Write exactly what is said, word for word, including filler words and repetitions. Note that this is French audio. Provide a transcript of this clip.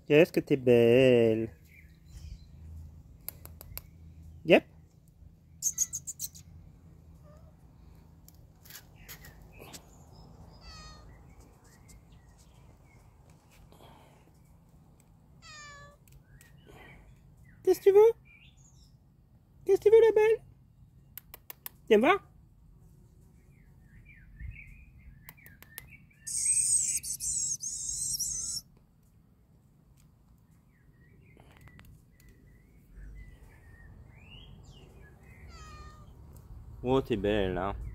Qu'est-ce que t'es belle. Yep. Qu'est-ce que tu veux? Qu'est-ce que tu veux, la belle? Viens voir. Oh, t'es belle, hein.